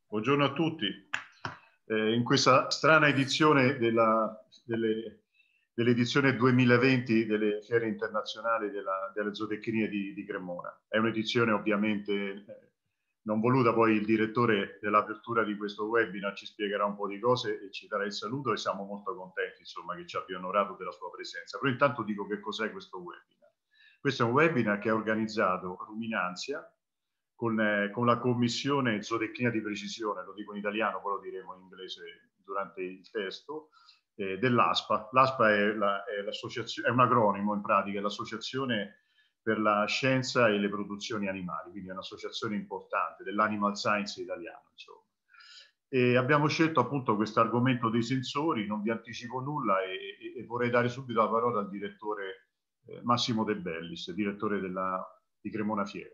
Buongiorno a tutti. In questa strana edizione dell'edizione 2020 delle fiere internazionali delle zootecnie di Cremona. È un'edizione ovviamente non voluta, poi il direttore dell'apertura di questo webinar ci spiegherà un po' di cose e ci darà il saluto e siamo molto contenti insomma, che ci abbia onorato della sua presenza. Però intanto dico che cos'è questo webinar. Questo è un webinar che ha organizzato Ruminanzia con la commissione zootecnia di precisione, lo dico in italiano, poi lo diremo in inglese durante il testo, dell'ASPA. L'ASPA è un acronimo in pratica, è l'Associazione per la Scienza e le Produzioni Animali, quindi è un'associazione importante dell'animal science italiano, insomma. E abbiamo scelto appunto questo argomento dei sensori, non vi anticipo nulla e vorrei dare subito la parola al direttore Massimo De Bellis, direttore di Cremona Fiere.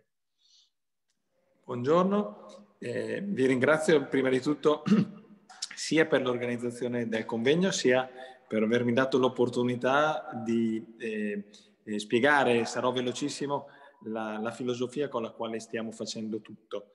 Buongiorno, vi ringrazio prima di tutto sia per l'organizzazione del convegno sia per avermi dato l'opportunità di spiegare, sarò velocissimo, la filosofia con la quale stiamo facendo tutto.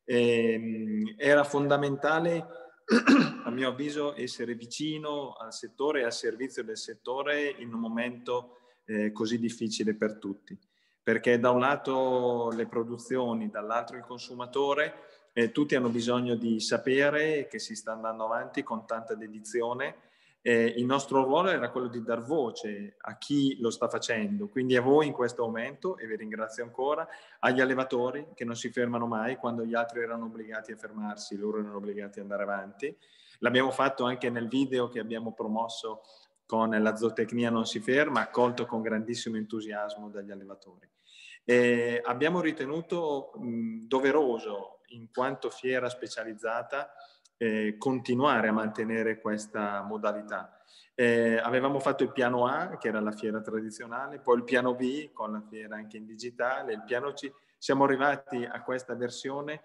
Era fondamentale, a mio avviso, essere vicino al settore e al servizio del settore in un momento così difficile per tutti. Perché da un lato le produzioni, dall'altro il consumatore, tutti hanno bisogno di sapere che si sta andando avanti con tanta dedizione. Il nostro ruolo era quello di dar voce a chi lo sta facendo, quindi a voi in questo momento, e vi ringrazio ancora, agli allevatori che non si fermano mai quando gli altri erano obbligati a fermarsi, loro erano obbligati ad andare avanti. L'abbiamo fatto anche nel video che abbiamo promosso con la zootecnia non si ferma, accolto con grandissimo entusiasmo dagli allevatori. Abbiamo ritenuto doveroso, in quanto fiera specializzata, continuare a mantenere questa modalità. Avevamo fatto il piano A, che era la fiera tradizionale, poi il piano B con la fiera anche in digitale, il piano C. Siamo arrivati a questa versione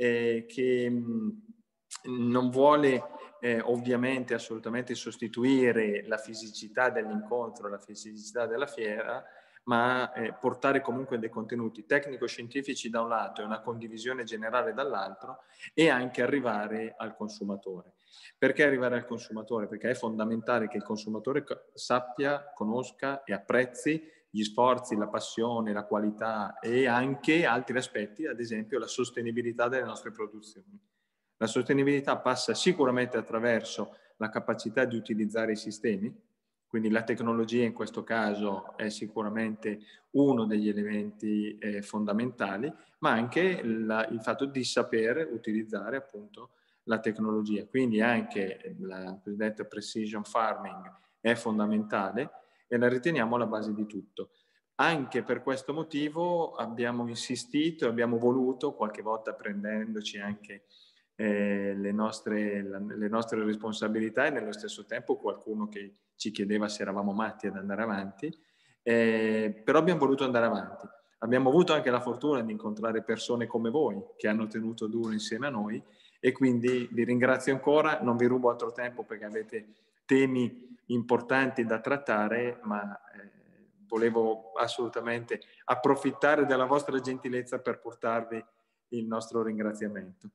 che non vuole ovviamente assolutamente sostituire la fisicità dell'incontro, la fisicità della fiera, ma portare comunque dei contenuti tecnico-scientifici da un lato e una condivisione generale dall'altro, e anche arrivare al consumatore. Perché arrivare al consumatore? Perché è fondamentale che il consumatore sappia, conosca e apprezzi gli sforzi, la passione, la qualità e anche altri aspetti, ad esempio la sostenibilità delle nostre produzioni. La sostenibilità passa sicuramente attraverso la capacità di utilizzare i sistemi, quindi la tecnologia in questo caso è sicuramente uno degli elementi fondamentali, ma anche il fatto di saper utilizzare appunto la tecnologia. Quindi anche la cosiddetta precision farming è fondamentale e la riteniamo la base di tutto. Anche per questo motivo abbiamo insistito, abbiamo voluto, qualche volta prendendoci anche le nostre responsabilità, e nello stesso tempo qualcuno che ci chiedeva se eravamo matti ad andare avanti, però abbiamo voluto andare avanti. Abbiamo avuto anche la fortuna di incontrare persone come voi che hanno tenuto duro insieme a noi, e quindi vi ringrazio ancora, non vi rubo altro tempo perché avete temi importanti da trattare, ma volevo assolutamente approfittare della vostra gentilezza per portarvi il nostro ringraziamento.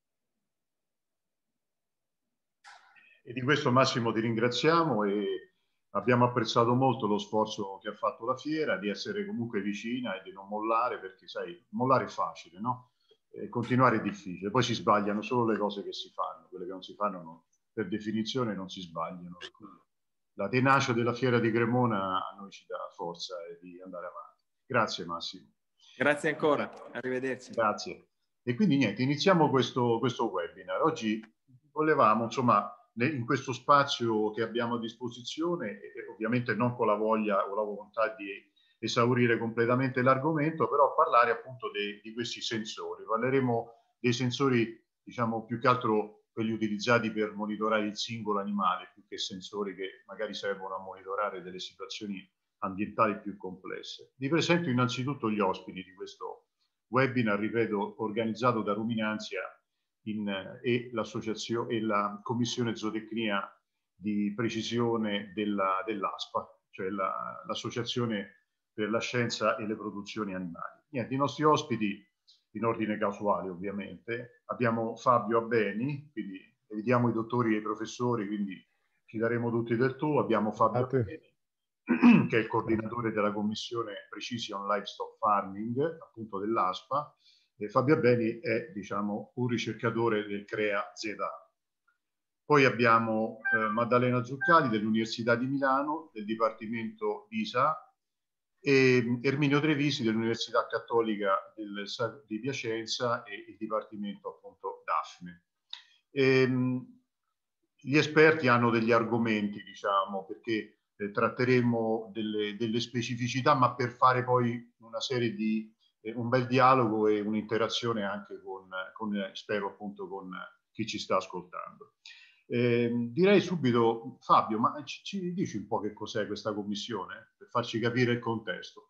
E di questo Massimo ti ringraziamo e abbiamo apprezzato molto lo sforzo che ha fatto la fiera di essere comunque vicina e di non mollare, perché sai, mollare è facile, no? E continuare è difficile, poi si sbagliano solo le cose che si fanno, quelle che non si fanno no, per definizione non si sbagliano. La tenacia della fiera di Cremona a noi ci dà forza di andare avanti. Grazie Massimo. Grazie ancora, arrivederci. Grazie. E quindi niente, iniziamo questo webinar. Oggi volevamo, insomma, in questo spazio che abbiamo a disposizione, ovviamente non con la voglia o la volontà di esaurire completamente l'argomento, però parlare appunto di questi sensori. Parleremo dei sensori, diciamo, più che altro quelli utilizzati per monitorare il singolo animale, più che sensori che magari servono a monitorare delle situazioni ambientali più complesse. Vi presento innanzitutto gli ospiti di questo webinar, ripeto, organizzato da Ruminanzia e l'associazione e la commissione zootecnia di precisione dell'ASPA, cioè l'associazione per la scienza e le produzioni animali. Niente, i nostri ospiti, in ordine casuale ovviamente. Abbiamo Fabio Abbeni, quindi vediamo i dottori e i professori, quindi ci daremo tutti del tu. Abbiamo Fabio Abbeni, che è il coordinatore della commissione Precision Livestock Farming, appunto dell'ASPA. E Fabio Abbeni è, diciamo, un ricercatore del CREA ZA. Poi abbiamo Maddalena Zuccali dell'Università di Milano, del Dipartimento DISA, e Erminio Trevisi dell'Università Cattolica di Piacenza e il Dipartimento appunto Daphne. Gli esperti hanno degli argomenti, diciamo, perché tratteremo delle specificità, ma per fare poi una serie di un bel dialogo e un'interazione anche con spero appunto con chi ci sta ascoltando. Direi subito, Fabio, ma ci dici un po' che cos'è questa commissione per farci capire il contesto?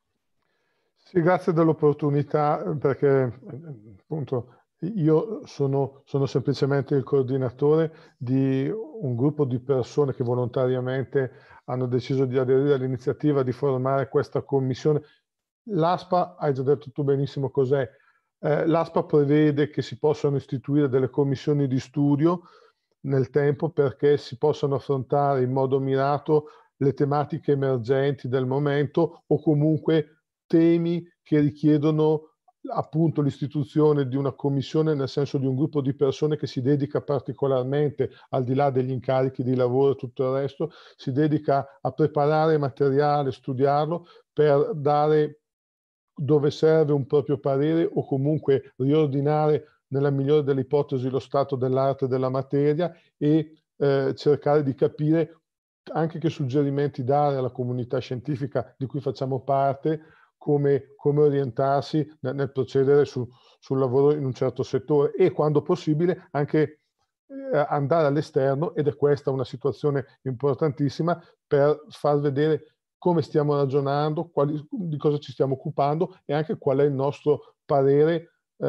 Sì, grazie dell'opportunità, perché appunto io sono semplicemente il coordinatore di un gruppo di persone che volontariamente hanno deciso di aderire all'iniziativa di formare questa commissione. L'ASPA, hai già detto tu benissimo cos'è. L'ASPA prevede che si possano istituire delle commissioni di studio nel tempo perché si possano affrontare in modo mirato le tematiche emergenti del momento o comunque temi che richiedono appunto l'istituzione di una commissione, nel senso di un gruppo di persone che si dedica particolarmente, al di là degli incarichi di lavoro e tutto il resto, si dedica a preparare materiale, studiarlo per dare dove serve un proprio parere o comunque riordinare nella migliore delle ipotesi lo stato dell'arte della materia e cercare di capire anche che suggerimenti dare alla comunità scientifica di cui facciamo parte, come orientarsi nel procedere sul lavoro in un certo settore e quando possibile anche andare all'esterno, ed è questa una situazione importantissima per far vedere come stiamo ragionando, di cosa ci stiamo occupando e anche qual è il nostro parere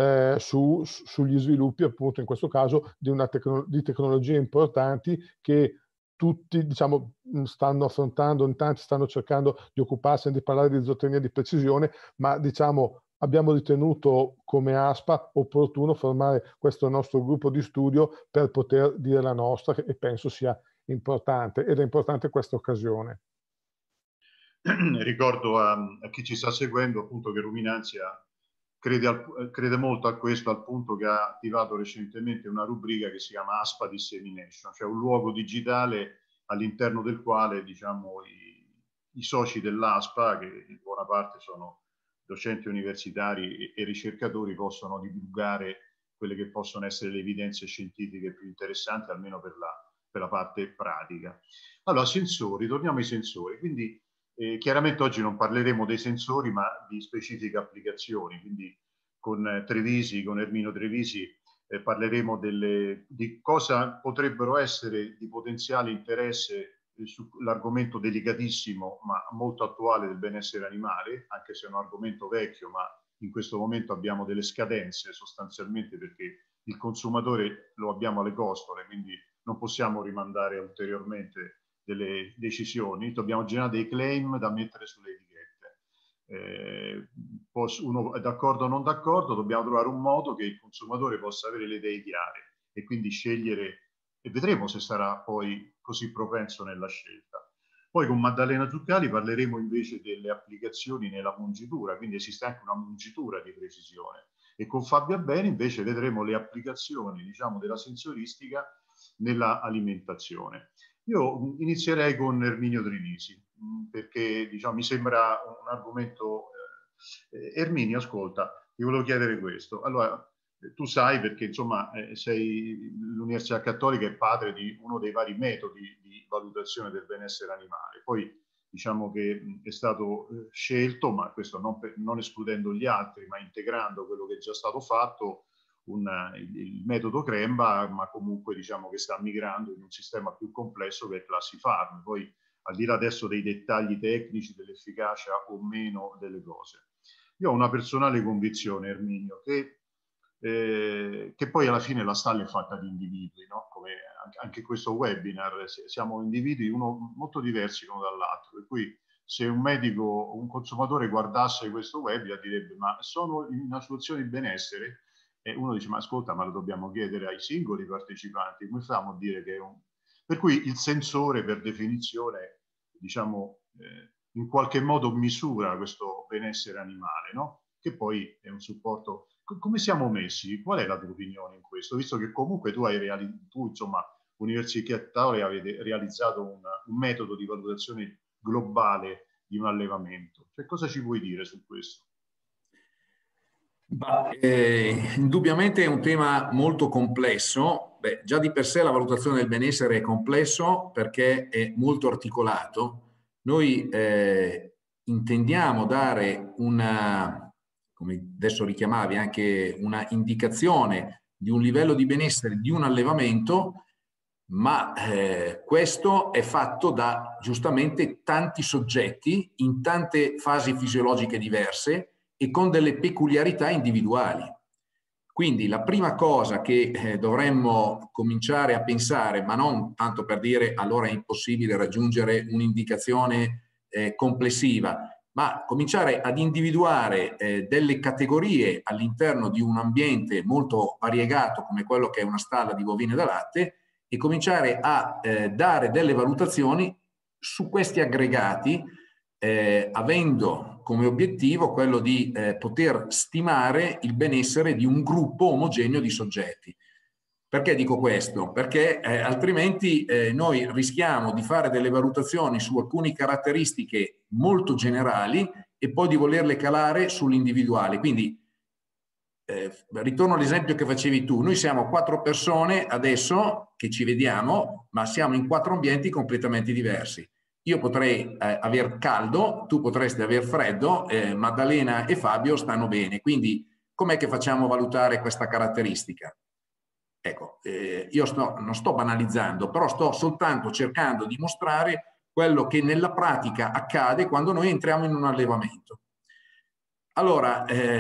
sugli sviluppi, appunto in questo caso, di tecnologie importanti che tutti, diciamo, stanno affrontando, in tanti stanno cercando di occuparsi di parlare di zootecnia di precisione, ma diciamo abbiamo ritenuto come ASPA opportuno formare questo nostro gruppo di studio per poter dire la nostra, e penso sia importante, ed è importante questa occasione. Ricordo a chi ci sta seguendo appunto che Ruminanzia crede molto a questo, al punto che ha attivato recentemente una rubrica che si chiama ASPA Dissemination, cioè un luogo digitale all'interno del quale, diciamo, i soci dell'ASPA, che in buona parte sono docenti universitari e ricercatori, possono divulgare quelle che possono essere le evidenze scientifiche più interessanti, almeno per la parte pratica. Allora, sensori, torniamo ai sensori. Quindi chiaramente oggi non parleremo dei sensori, ma di specifiche applicazioni. Quindi con Trevisi, con Erminio Trevisi, parleremo di cosa potrebbero essere di potenziale interesse sull'argomento delicatissimo ma molto attuale del benessere animale, anche se è un argomento vecchio, ma in questo momento abbiamo delle scadenze sostanzialmente perché il consumatore lo abbiamo alle costole, quindi non possiamo rimandare ulteriormente delle decisioni, dobbiamo generare dei claim da mettere sulle etichette. Uno è d'accordo o non d'accordo, dobbiamo trovare un modo che il consumatore possa avere le idee chiare e quindi scegliere, e vedremo se sarà poi così propenso nella scelta. Poi con Maddalena Zuccali parleremo invece delle applicazioni nella mungitura, quindi esiste anche una mungitura di precisione. E con Fabio Abbeni invece vedremo le applicazioni, diciamo, della sensoristica nella alimentazione. Io inizierei con Erminio Trevisi, perché diciamo, mi sembra un argomento... Erminio, ascolta, ti volevo chiedere questo. Allora, tu sai perché insomma l'Università Cattolica è padre di uno dei vari metodi di valutazione del benessere animale. Poi diciamo che è stato scelto, ma questo non escludendo gli altri, ma integrando quello che è già stato fatto, il metodo Cremba, ma comunque diciamo che sta migrando in un sistema più complesso che è Classifarm. Poi al di là adesso dei dettagli tecnici dell'efficacia o meno delle cose. Io ho una personale convinzione, Erminio, che poi alla fine la stalla è fatta di individui, no? Come anche questo webinar, siamo individui molto diversi l'uno dall'altro, per cui se un medico o un consumatore guardasse questo webinar direbbe ma sono in una situazione di benessere? E uno dice ma ascolta, ma lo dobbiamo chiedere ai singoli partecipanti, come facciamo a dire che è un... Per cui il sensore per definizione, diciamo, in qualche modo misura questo benessere animale, no? Che poi è un supporto. Come siamo messi? Qual è la tua opinione in questo? Visto che comunque tu insomma, Università Tale avete realizzato un metodo di valutazione globale di un allevamento. Cioè, cosa ci vuoi dire su questo? Indubbiamente è un tema molto complesso. Beh, già di per sé la valutazione del benessere è complesso perché è molto articolato. Noi intendiamo dare una, come adesso richiamavi, anche una indicazione di un livello di benessere di un allevamento, ma questo è fatto da giustamente tanti soggetti in tante fasi fisiologiche diverse e con delle peculiarità individuali. Quindi la prima cosa che dovremmo cominciare a pensare, ma non tanto per dire allora è impossibile raggiungere un'indicazione complessiva, ma cominciare ad individuare delle categorie all'interno di un ambiente molto variegato come quello che è una stalla di bovine da latte e cominciare a dare delle valutazioni su questi aggregati, avendo come obiettivo quello di poter stimare il benessere di un gruppo omogeneo di soggetti. Perché dico questo? Perché altrimenti noi rischiamo di fare delle valutazioni su alcune caratteristiche molto generali e poi di volerle calare sull'individuale. Quindi ritorno all'esempio che facevi tu. Noi siamo 4 persone adesso che ci vediamo, ma siamo in 4 ambienti completamente diversi. Io potrei aver caldo, tu potresti aver freddo, Maddalena e Fabio stanno bene. Quindi com'è che facciamo a valutare questa caratteristica? Ecco, io non sto banalizzando, però sto soltanto cercando di mostrare quello che nella pratica accade quando noi entriamo in un allevamento. Allora,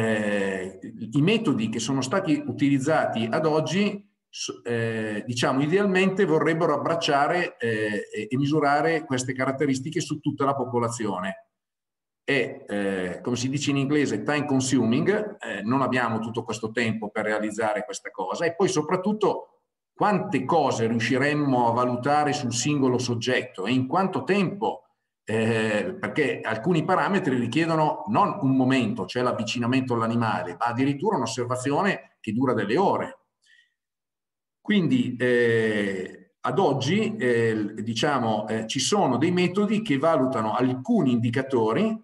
i metodi che sono stati utilizzati ad oggi, diciamo, idealmente vorrebbero abbracciare e misurare queste caratteristiche su tutta la popolazione. È, come si dice in inglese, time consuming, non abbiamo tutto questo tempo per realizzare questa cosa e poi soprattutto quante cose riusciremmo a valutare sul singolo soggetto e in quanto tempo. Perché alcuni parametri richiedono non un momento, cioè l'avvicinamento all'animale, ma addirittura un'osservazione che dura delle ore. Quindi ad oggi diciamo, ci sono dei metodi che valutano alcuni indicatori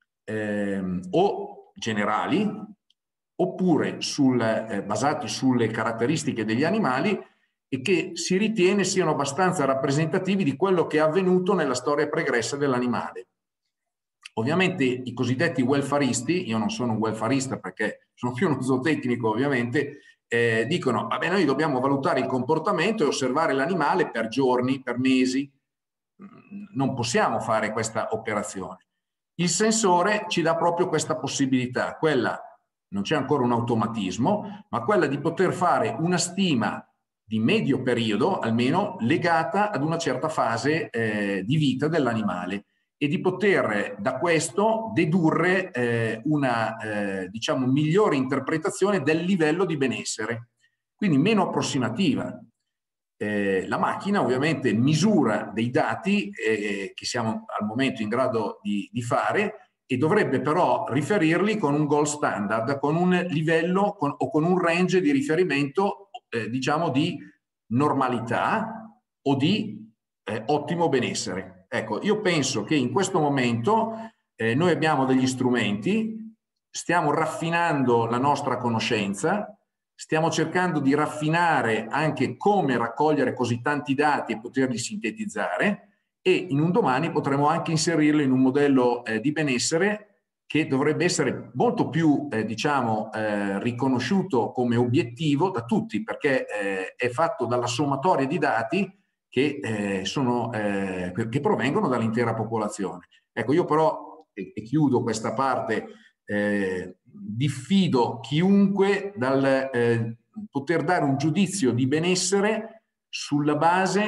o generali oppure basati sulle caratteristiche degli animali e che si ritiene siano abbastanza rappresentativi di quello che è avvenuto nella storia pregressa dell'animale. Ovviamente i cosiddetti welfaristi, io non sono un welfarista perché sono più uno zootecnico ovviamente, dicono vabbè noi dobbiamo valutare il comportamento e osservare l'animale per giorni, per mesi, non possiamo fare questa operazione. Il sensore ci dà proprio questa possibilità, quella, non c'è ancora un automatismo, ma quella di poter fare una stima di medio periodo, almeno legata ad una certa fase di vita dell'animale e di poter da questo dedurre una diciamo migliore interpretazione del livello di benessere, quindi meno approssimativa. La macchina ovviamente misura dei dati che siamo al momento in grado di fare e dovrebbe però riferirli con un gold standard, con un livello o con un range di riferimento diciamo di normalità o di ottimo benessere. Ecco, io penso che in questo momento noi abbiamo degli strumenti, stiamo raffinando la nostra conoscenza, stiamo cercando di raffinare anche come raccogliere così tanti dati e poterli sintetizzare e in un domani potremo anche inserirlo in un modello di benessere che dovrebbe essere molto più diciamo, riconosciuto come obiettivo da tutti perché è fatto dalla sommatoria di dati che provengono dall'intera popolazione. Ecco, io però, e chiudo questa parte, diffido chiunque dal poter dare un giudizio di benessere sulla base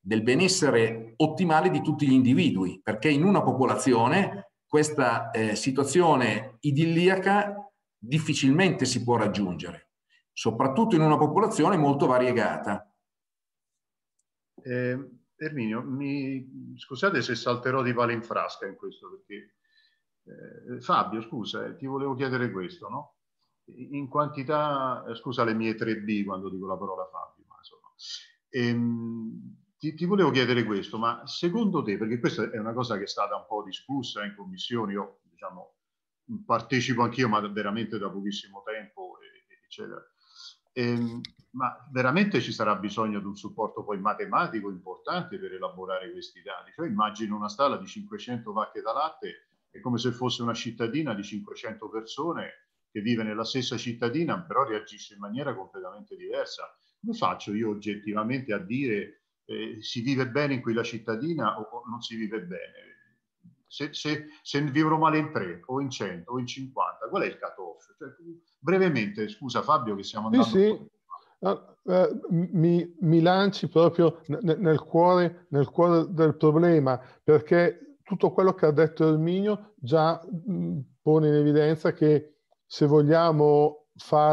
del benessere ottimale di tutti gli individui, perché in una popolazione questa situazione idilliaca difficilmente si può raggiungere, soprattutto in una popolazione molto variegata. Erminio, scusate se salterò di palo in frasca in questo, perché Fabio, scusa, ti volevo chiedere questo, no? In quantità, scusa le mie 3B quando dico la parola Fabio, ma insomma, ti volevo chiedere questo, ma secondo te, perché questa è una cosa che è stata un po' discussa in commissione, io diciamo partecipo anch'io, ma veramente da pochissimo tempo, eccetera. Ma veramente ci sarà bisogno di un supporto poi matematico importante per elaborare questi dati? Cioè immagino una stalla di 500 vacche da latte, è come se fosse una cittadina di 500 persone che vive nella stessa cittadina, però reagisce in maniera completamente diversa. Come faccio io oggettivamente a dire si vive bene in quella cittadina o non si vive bene? Se vivono male in 3 o in 100 o in 50, qual è il cut-off? Cioè, brevemente, scusa Fabio che stiamo andando... Sì. Mi lanci proprio nel cuore del problema, perché tutto quello che ha detto Erminio già pone in evidenza che se vogliamo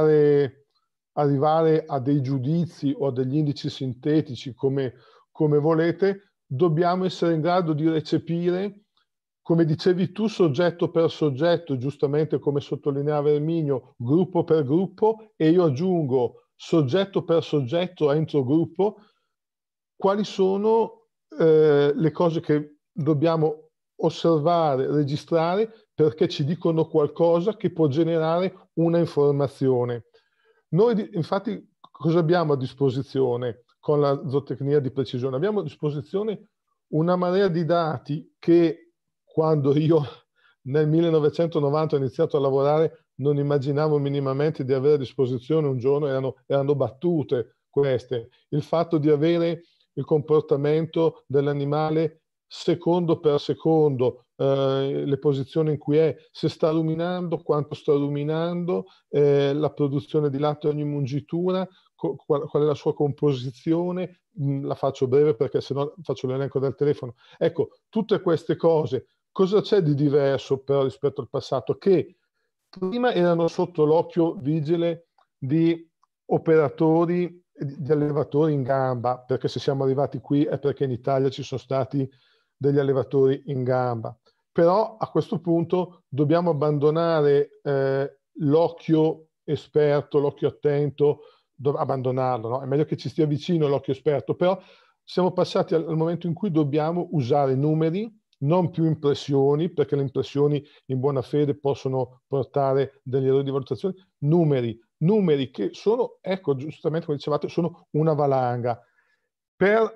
arrivare a dei giudizi o a degli indici sintetici come volete, dobbiamo essere in grado di recepire, come dicevi tu, soggetto per soggetto, giustamente come sottolineava Erminio, gruppo per gruppo, e io aggiungo soggetto per soggetto entro gruppo, quali sono le cose che dobbiamo osservare, registrare, perché ci dicono qualcosa che può generare una informazione. Noi infatti cosa abbiamo a disposizione con la zootecnia di precisione? Abbiamo a disposizione una marea di dati che quando io nel 1990 ho iniziato a lavorare non immaginavo minimamente di avere a disposizione un giorno, erano battute queste. Il fatto di avere il comportamento dell'animale secondo per secondo, le posizioni in cui è, se sta ruminando, quanto sta ruminando, la produzione di latte ogni mungitura, qual è la sua composizione, la faccio breve perché sennò faccio l'elenco del telefono. Ecco, tutte queste cose. Cosa c'è di diverso però rispetto al passato? Che prima erano sotto l'occhio vigile di operatori, di allevatori in gamba, perché se siamo arrivati qui è perché in Italia ci sono stati degli allevatori in gamba. Però a questo punto dobbiamo abbandonare l'occhio esperto, l'occhio attento, abbandonarlo, no? È meglio che ci stia vicino l'occhio esperto, però siamo passati al momento in cui dobbiamo usare numeri, non più impressioni, perché le impressioni in buona fede possono portare degli errori di valutazione, numeri che sono, ecco, giustamente come dicevate, sono una valanga. Per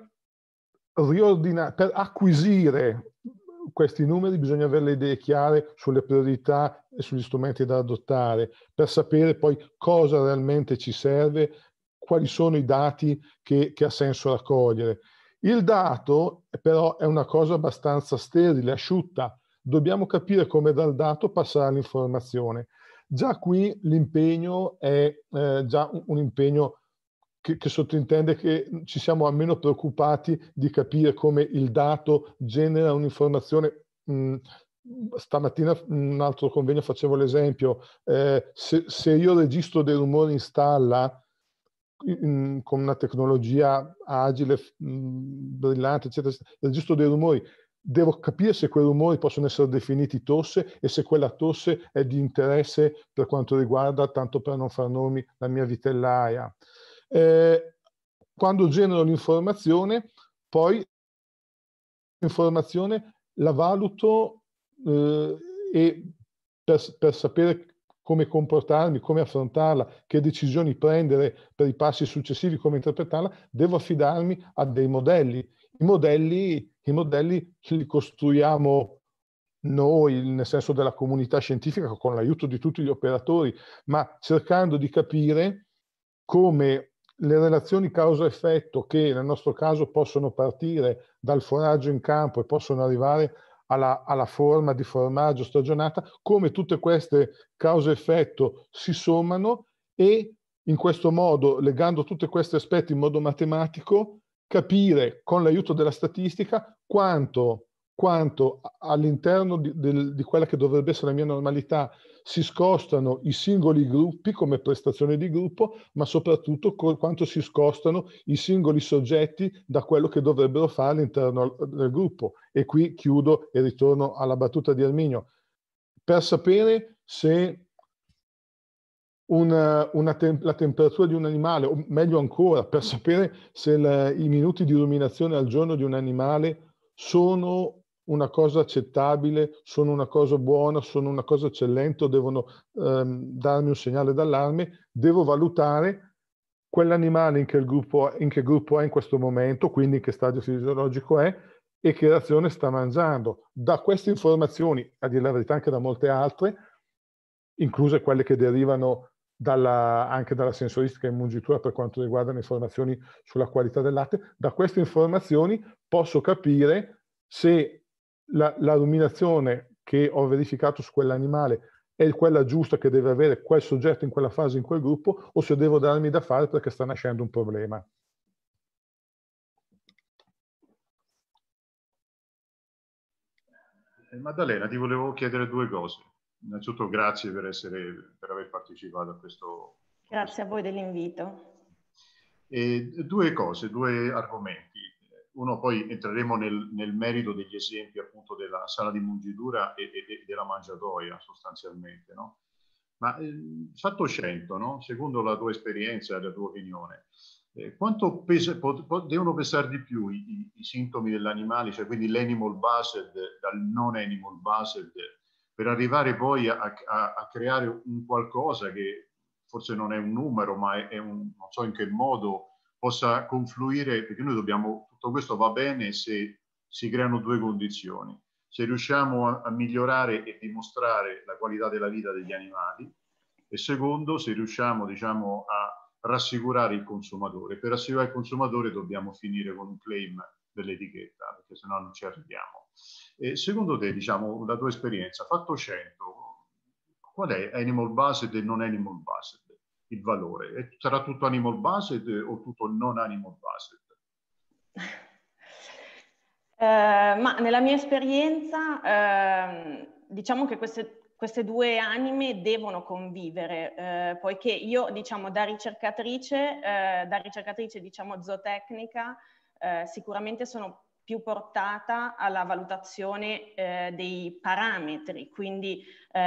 acquisire questi numeri bisogna avere le idee chiare sulle priorità e sugli strumenti da adottare, per sapere poi cosa realmente ci serve, quali sono i dati che ha senso raccogliere. Il dato però è una cosa abbastanza sterile, asciutta. Dobbiamo capire come dal dato passare all'informazione. Già qui l'impegno è già un impegno che sottintende che ci siamo almeno preoccupati di capire come il dato genera un'informazione. Stamattina in un altro convegno facevo l'esempio, se io registro dei rumori in stalla, con una tecnologia agile, brillante, eccetera, registro dei rumori, devo capire se quei rumori possono essere definiti tosse e se quella tosse è di interesse per quanto riguarda, tanto per non far nomi, la mia vitellaia. Quando genero l'informazione, poi l'informazione la valuto e per sapere come comportarmi, come affrontarla, che decisioni prendere per i passi successivi, come interpretarla, devo affidarmi a dei modelli. I modelli li costruiamo noi, nel senso della comunità scientifica, con l'aiuto di tutti gli operatori, ma cercando di capire come le relazioni causa-effetto, che nel nostro caso possono partire dal foraggio in campo e possono arrivare alla forma di formaggio stagionata, come tutte queste causa-effetto si sommano e in questo modo, legando tutti questi aspetti in modo matematico, capire con l'aiuto della statistica quanto all'interno di quella che dovrebbe essere la mia normalità si scostano i singoli gruppi come prestazione di gruppo, ma soprattutto quanto si scostano i singoli soggetti da quello che dovrebbero fare all'interno del gruppo. E qui chiudo e ritorno alla battuta di Erminio. Per sapere se la temperatura di un animale, o meglio ancora, per sapere se i minuti di ruminazione al giorno di un animale sono una cosa accettabile, sono una cosa buona, sono una cosa eccellente o devono darmi un segnale d'allarme, devo valutare quell'animale in che gruppo è in questo momento, quindi in che stadio fisiologico è e che razione sta mangiando. Da queste informazioni, a dire la verità anche da molte altre, incluse quelle che derivano anche dalla sensoristica e mungitura per quanto riguarda le informazioni sulla qualità del latte, da queste informazioni posso capire se la ruminazione che ho verificato su quell'animale è quella giusta che deve avere quel soggetto in quella fase, in quel gruppo, o se devo darmi da fare perché sta nascendo un problema. Maddalena, ti volevo chiedere due cose. Innanzitutto grazie per aver partecipato a questo. Grazie a voi dell'invito. Due cose, due argomenti. Uno, poi entreremo nel merito degli esempi appunto della sala di mungitura e della mangiatoia sostanzialmente, no? Ma fatto 100, no? Secondo la tua esperienza e la tua opinione, quanto devono pesare di più i sintomi dell'animale, cioè quindi l'animal based dal non animal based, per arrivare poi a creare un qualcosa che forse non è un numero, ma è non so in che modo possa confluire, perché noi tutto questo va bene se si creano due condizioni. Se riusciamo a migliorare e dimostrare la qualità della vita degli animali, e secondo, se riusciamo, diciamo, a rassicurare il consumatore. Per rassicurare il consumatore dobbiamo finire con un claim dell'etichetta, perché sennò non ci arriviamo. E secondo te, diciamo, la tua esperienza, fatto 100, qual è animal based e non animal based? Il valore? Sarà tutto animal based o tutto non animal based? Ma nella mia esperienza, diciamo che queste due anime devono convivere, poiché io, diciamo, da ricercatrice diciamo zootecnica, sicuramente sono più portata alla valutazione dei parametri, quindi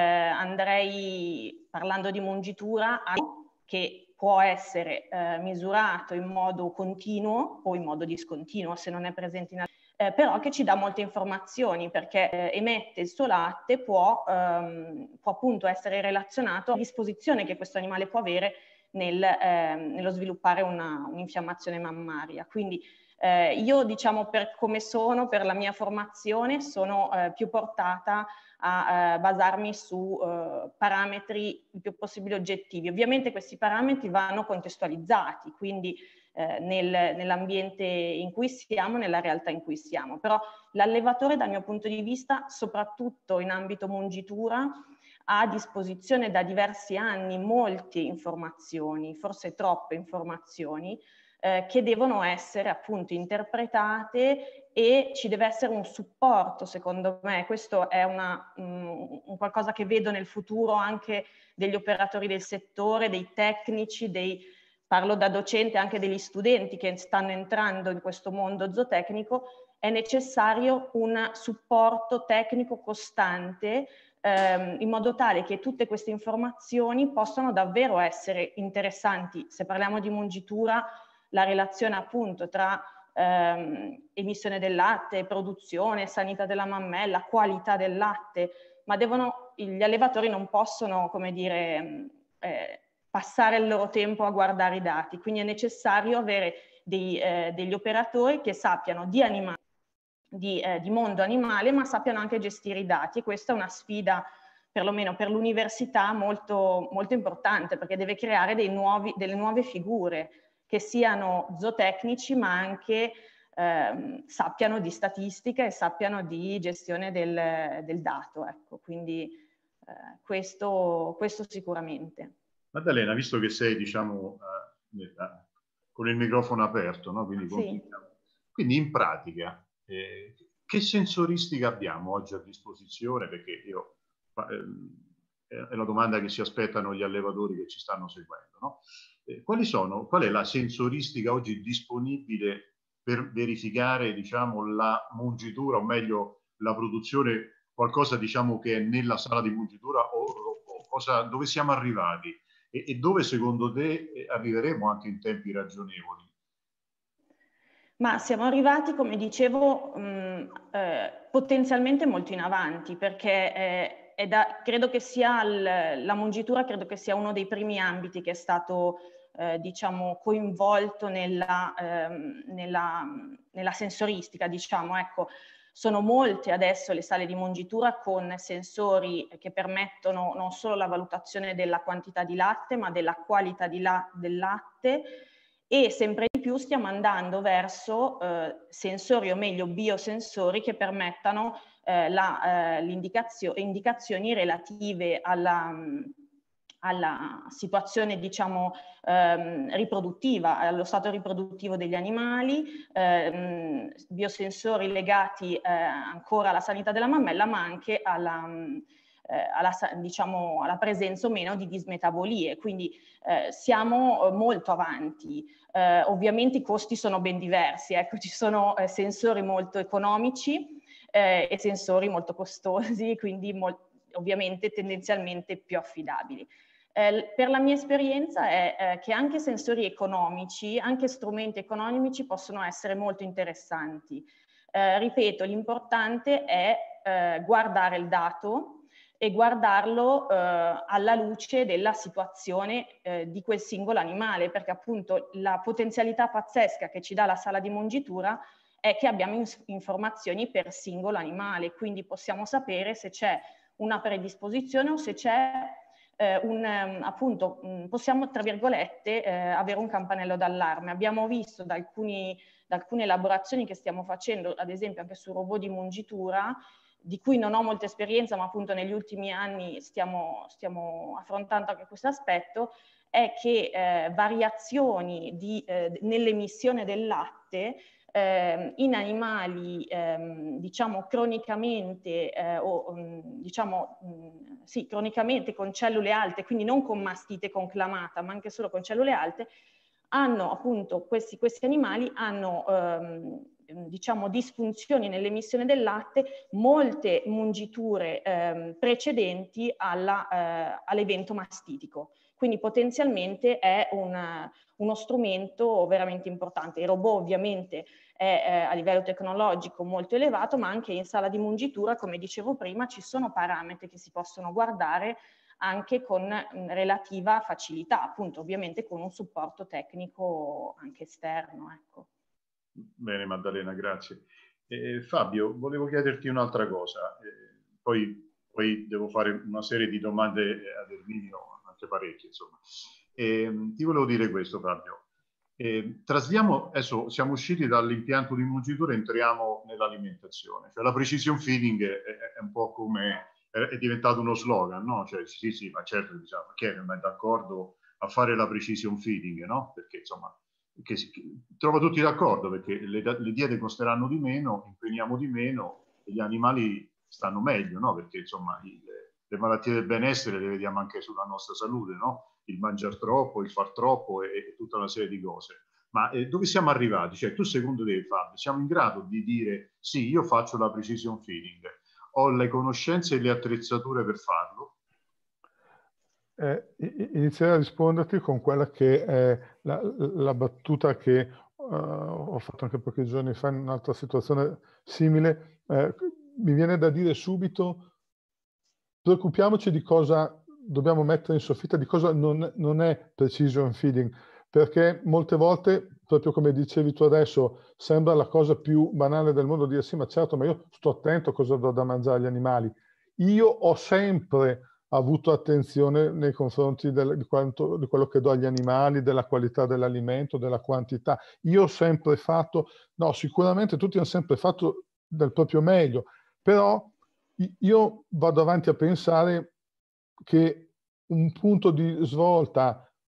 andrei, parlando di mungitura, che può essere misurato in modo continuo o in modo discontinuo se non è presente in però che ci dà molte informazioni, perché emette il suo latte, può appunto essere relazionato alla disposizione che questo animale può avere nello sviluppare un'infiammazione mammaria. Quindi io, diciamo, per come sono, per la mia formazione, sono più portata a basarmi su parametri il più possibile oggettivi. Ovviamente questi parametri vanno contestualizzati, quindi nell'ambiente in cui siamo, nella realtà in cui siamo. Però l'allevatore, dal mio punto di vista, soprattutto in ambito mungitura, ha a disposizione da diversi anni molte informazioni, forse troppe informazioni, che devono essere appunto interpretate, e ci deve essere un supporto, secondo me. Questo è un qualcosa che vedo nel futuro anche degli operatori del settore, dei tecnici, parlo da docente, anche degli studenti che stanno entrando in questo mondo zootecnico. È necessario un supporto tecnico costante, in modo tale che tutte queste informazioni possano davvero essere interessanti. Se parliamo di mungitura, la relazione appunto tra emissione del latte, produzione, sanità della mammella, qualità del latte, ma gli allevatori non possono, come dire, passare il loro tempo a guardare i dati, quindi è necessario avere degli operatori che sappiano di mondo animale, ma sappiano anche gestire i dati, e questa è una sfida, perlomeno per l'università, molto, molto importante, perché deve creare delle nuove figure che siano zootecnici, ma anche sappiano di statistica e sappiano di gestione del dato. Ecco, quindi questo sicuramente. Maddalena, visto che sei, diciamo, con il microfono aperto, no? Quindi sì. Quindi in pratica, che sensoristica abbiamo oggi a disposizione? Perché io, è la domanda che si aspettano gli allevatori che ci stanno seguendo, no? Qual è la sensoristica oggi disponibile per verificare, diciamo, la mungitura, o meglio la produzione, qualcosa, diciamo, che è nella sala di mungitura, dove siamo arrivati e dove secondo te arriveremo anche in tempi ragionevoli? Ma siamo arrivati, come dicevo, potenzialmente molto in avanti, perché credo che sia la mungitura, credo che sia uno dei primi ambiti che è stato diciamo, coinvolto nella sensoristica, diciamo, ecco. Sono molte adesso le sale di mungitura con sensori che permettono non solo la valutazione della quantità di latte, ma della qualità del latte, e sempre di più stiamo andando verso sensori, o meglio biosensori, che permettano indicazioni relative alla situazione, diciamo, riproduttiva, allo stato riproduttivo degli animali, biosensori legati ancora alla sanità della mammella, ma anche diciamo, alla presenza o meno di dismetabolie. Quindi siamo molto avanti. Ovviamente i costi sono ben diversi, ecco, ci sono sensori molto economici e sensori molto costosi, quindi ovviamente tendenzialmente più affidabili. Per la mia esperienza è che anche sensori economici, anche strumenti economici possono essere molto interessanti. Ripeto, l'importante è guardare il dato e guardarlo alla luce della situazione di quel singolo animale, perché appunto la potenzialità pazzesca che ci dà la sala di mungitura è che abbiamo informazioni per singolo animale, quindi possiamo sapere se c'è una predisposizione o se c'è appunto, possiamo, tra virgolette, avere un campanello d'allarme. Abbiamo visto da alcune elaborazioni che stiamo facendo, ad esempio anche su robot di mungitura, di cui non ho molta esperienza, ma appunto negli ultimi anni stiamo affrontando anche questo aspetto, è che variazioni nell'emissione del latte in animali diciamo cronicamente sì, cronicamente con cellule alte, quindi non con mastite conclamata, ma anche solo con cellule alte, hanno appunto questi animali hanno diciamo disfunzioni nell'emissione del latte, molte mungiture precedenti all'evento mastitico. Quindi potenzialmente è uno strumento veramente importante. Il robot ovviamente è a livello tecnologico molto elevato, ma anche in sala di mungitura, come dicevo prima, ci sono parametri che si possono guardare anche con relativa facilità, appunto ovviamente con un supporto tecnico anche esterno. Ecco. Bene Maddalena, grazie. Fabio, volevo chiederti un'altra cosa, poi devo fare una serie di domande ad Erminio, anche parecchie insomma. Ti volevo dire questo Fabio, trasliamo, adesso siamo usciti dall'impianto di mungitura e entriamo nell'alimentazione, cioè la precision feeding è un po' come, è diventato uno slogan, no? Cioè sì, ma certo, diciamo, chi è che non è d'accordo a fare la precision feeding, no? Perché insomma, che trova tutti d'accordo, perché le diete costeranno di meno, impegniamo di meno e gli animali stanno meglio, no? Perché insomma le malattie del benessere le vediamo anche sulla nostra salute, no? Il mangiare troppo, il far troppo e tutta una serie di cose. Ma dove siamo arrivati? Cioè tu secondo te Fabio siamo in grado di dire sì, io faccio la precision feeding, ho le conoscenze e le attrezzature per farlo? Inizierei a risponderti con quella che è la battuta che ho fatto anche pochi giorni fa in un'altra situazione simile. Mi viene da dire subito, preoccupiamoci di cosa dobbiamo mettere in soffitta, di cosa non è precision feeding, perché molte volte, proprio come dicevi tu adesso, sembra la cosa più banale del mondo dire sì, ma certo, ma io sto attento a cosa do da mangiare agli animali. Io ho sempre avuto attenzione nei confronti di quello che do agli animali, della qualità dell'alimento, della quantità. Io ho sempre fatto, no, sicuramente tutti hanno sempre fatto del proprio meglio, però io vado avanti a pensare che un punto di svolta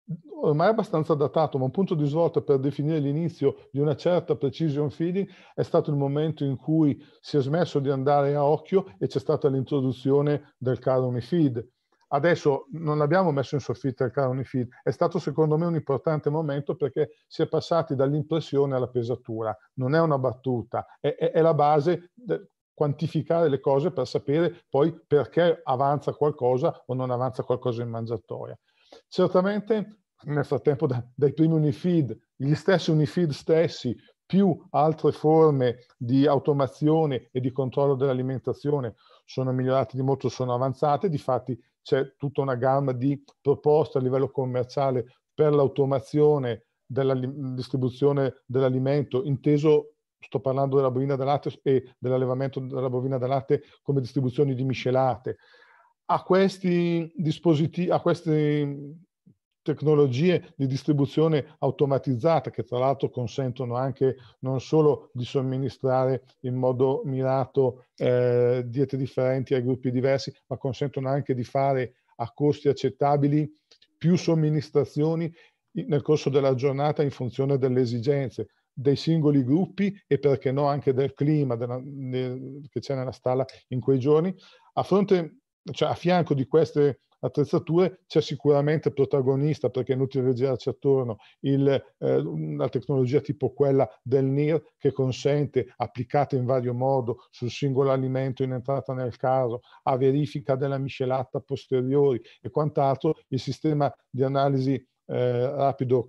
ormai abbastanza datato, ma un punto di svolta per definire l'inizio di una certa precision feeding è stato il momento in cui si è smesso di andare a occhio e c'è stata l'introduzione del CarUniFeed. Adesso non l'abbiamo messo in soffitta il CarUniFeed, è stato secondo me un importante momento perché si è passati dall'impressione alla pesatura. Non è una battuta, è la base, quantificare le cose per sapere poi perché avanza qualcosa o non avanza qualcosa in mangiatoia. Certamente nel frattempo dai primi Unifeed, gli stessi Unifeed stessi, più altre forme di automazione e di controllo dell'alimentazione sono migliorate di molto, sono avanzate. Difatti c'è tutta una gamma di proposte a livello commerciale per l'automazione della distribuzione dell'alimento, inteso, sto parlando della bovina da latte e dell'allevamento della bovina da latte come distribuzioni di miscelate. A questi dispositivi, a queste tecnologie di distribuzione automatizzata, che tra l'altro consentono anche non solo di somministrare in modo mirato diete differenti ai gruppi diversi, ma consentono anche di fare a costi accettabili più somministrazioni nel corso della giornata in funzione delle esigenze dei singoli gruppi e perché no anche del clima che c'è nella stalla in quei giorni. A fronte, cioè a fianco di queste attrezzature c'è sicuramente protagonista, perché è inutile girarci attorno, la tecnologia tipo quella del NIR, che consente, applicata in vario modo sul singolo alimento in entrata nel caso, a verifica della miscelata posteriori e quant'altro, il sistema di analisi rapido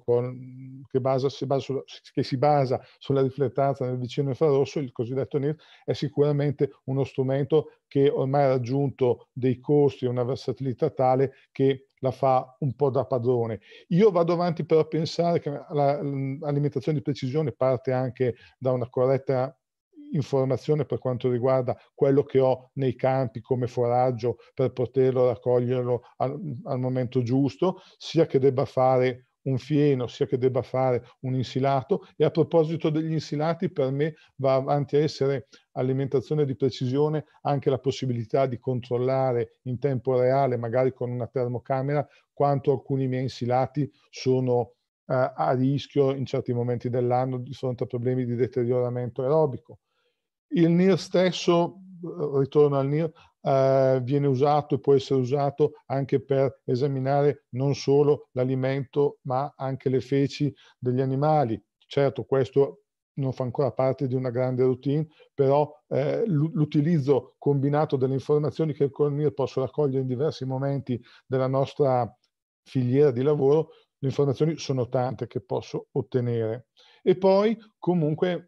che si basa sulla riflettanza nel vicino infrarosso, il cosiddetto NIR, è sicuramente uno strumento che ormai ha raggiunto dei costi e una versatilità tale che la fa un po' da padrone. Io vado avanti però a pensare che l'alimentazione di precisione parte anche da una corretta informazione per quanto riguarda quello che ho nei campi come foraggio per poterlo raccoglierlo al momento giusto, sia che debba fare un fieno, sia che debba fare un insilato. E a proposito degli insilati, per me va avanti a essere alimentazione di precisione anche la possibilità di controllare in tempo reale, magari con una termocamera, quanto alcuni miei insilati sono a rischio in certi momenti dell'anno di fronte a problemi di deterioramento aerobico. Il NIR stesso, ritorno al NIR, viene usato e può essere usato anche per esaminare non solo l'alimento ma anche le feci degli animali. Certo, questo non fa ancora parte di una grande routine, però l'utilizzo combinato delle informazioni che con il NIR posso raccogliere in diversi momenti della nostra filiera di lavoro, le informazioni sono tante che posso ottenere. E poi comunque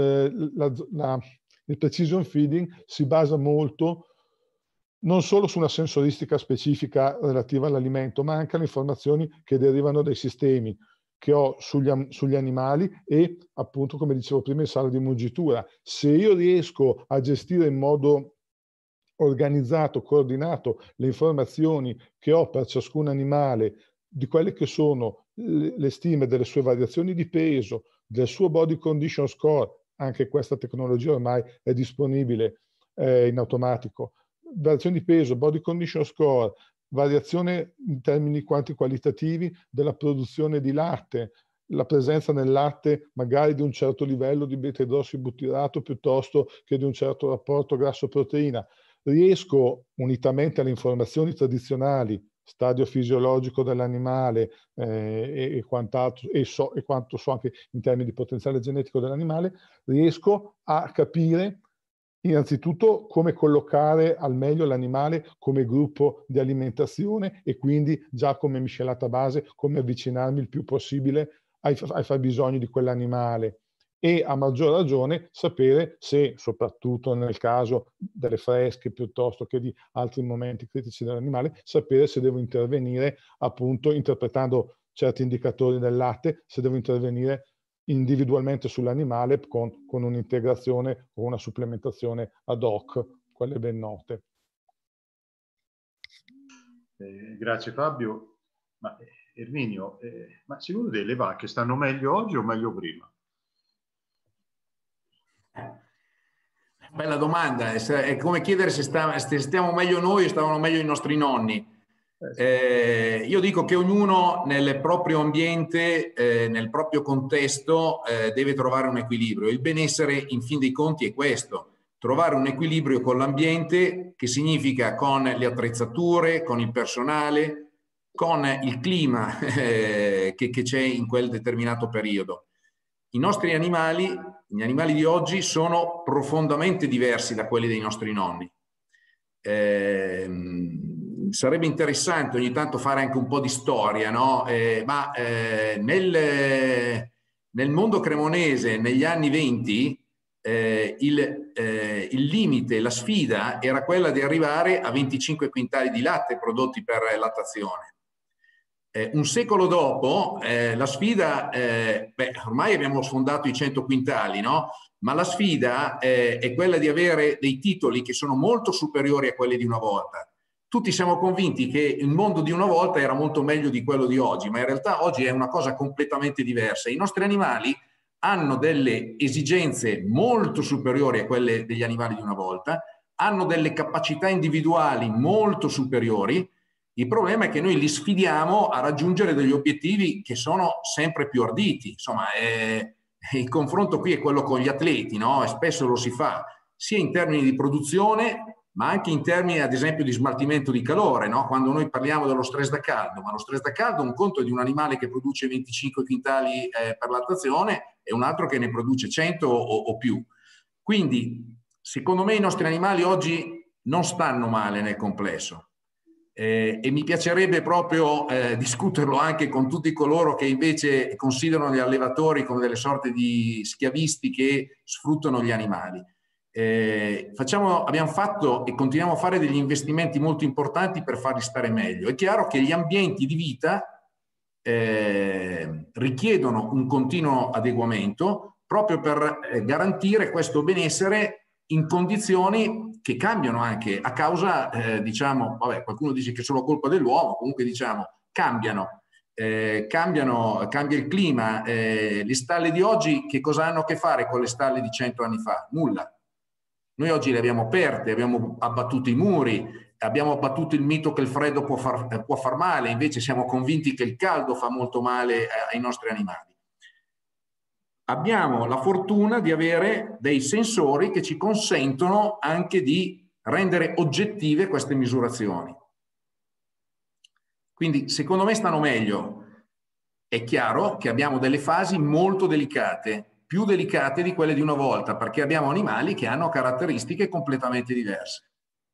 il precision feeding si basa molto non solo su una sensoristica specifica relativa all'alimento, ma anche alle informazioni che derivano dai sistemi che ho sugli animali e, appunto, come dicevo prima, in sala di mungitura. Se io riesco a gestire in modo organizzato, coordinato le informazioni che ho per ciascun animale, di quelle che sono le stime delle sue variazioni di peso, del suo body condition score, anche questa tecnologia ormai è disponibile in automatico, variazioni di peso, body condition score, variazione in termini qualitativi della produzione di latte, la presenza nel latte magari di un certo livello di beta-idrossibutirato piuttosto che di un certo rapporto grasso-proteina. Riesco, unitamente alle informazioni tradizionali, stadio fisiologico dell'animale e quant'altro, e quanto so anche in termini di potenziale genetico dell'animale, riesco a capire innanzitutto come collocare al meglio l'animale come gruppo di alimentazione e quindi già come miscelata base, come avvicinarmi il più possibile ai fabbisogni di quell'animale. E a maggior ragione sapere se, soprattutto nel caso delle fresche piuttosto che di altri momenti critici dell'animale, sapere se devo intervenire appunto interpretando certi indicatori del latte, se devo intervenire individualmente sull'animale con un'integrazione o una supplementazione ad hoc, quelle ben note. Grazie Fabio. Ma Erminio, ma secondo te le vacche stanno meglio oggi o meglio prima? Bella domanda, è come chiedere se stiamo meglio noi o stavano meglio i nostri nonni. Io dico che ognuno nel proprio ambiente, nel proprio contesto, deve trovare un equilibrio. Il benessere, in fin dei conti, è questo: trovare un equilibrio con l'ambiente, che significa con le attrezzature, con il personale, con il clima che c'è in quel determinato periodo. I nostri animali, gli animali di oggi, sono profondamente diversi da quelli dei nostri nonni. Sarebbe interessante ogni tanto fare anche un po' di storia, no? Nel mondo cremonese, negli anni 20, il limite, la sfida era quella di arrivare a 25 quintali di latte prodotti per lattazione. Un secolo dopo la sfida, ormai abbiamo sfondato i 100 quintali, no? Ma la sfida è quella di avere dei titoli che sono molto superiori a quelli di una volta. Tutti siamo convinti che il mondo di una volta era molto meglio di quello di oggi, ma in realtà oggi è una cosa completamente diversa. I nostri animali hanno delle esigenze molto superiori a quelle degli animali di una volta, hanno delle capacità individuali molto superiori. Il problema è che noi li sfidiamo a raggiungere degli obiettivi che sono sempre più arditi. Insomma, il confronto qui è quello con gli atleti, no? E spesso lo si fa sia in termini di produzione, ma anche in termini, ad esempio, di smaltimento di calore, no? Quando noi parliamo dello stress da caldo, ma lo stress da caldo, un conto è di un animale che produce 25 quintali per lattazione e un altro che ne produce 100 o più. Quindi, secondo me, i nostri animali oggi non stanno male nel complesso. E mi piacerebbe proprio discuterlo anche con tutti coloro che invece considerano gli allevatori come delle sorte di schiavisti che sfruttano gli animali. Abbiamo fatto e continuiamo a fare degli investimenti molto importanti per farli stare meglio. È chiaro che gli ambienti di vita richiedono un continuo adeguamento proprio per garantire questo benessere in condizioni che cambiano anche a causa, diciamo, vabbè, qualcuno dice che è solo colpa dell'uomo, comunque diciamo, cambia il clima. Le stalle di oggi che cosa hanno a che fare con le stalle di 100 anni fa? Nulla. Noi oggi le abbiamo aperte, abbiamo abbattuto i muri, abbiamo abbattuto il mito che il freddo può far male, invece siamo convinti che il caldo fa molto male ai nostri animali. Abbiamo la fortuna di avere dei sensori che ci consentono anche di rendere oggettive queste misurazioni. Quindi, secondo me, stanno meglio. È chiaro che abbiamo delle fasi molto delicate, più delicate di quelle di una volta, perché abbiamo animali che hanno caratteristiche completamente diverse.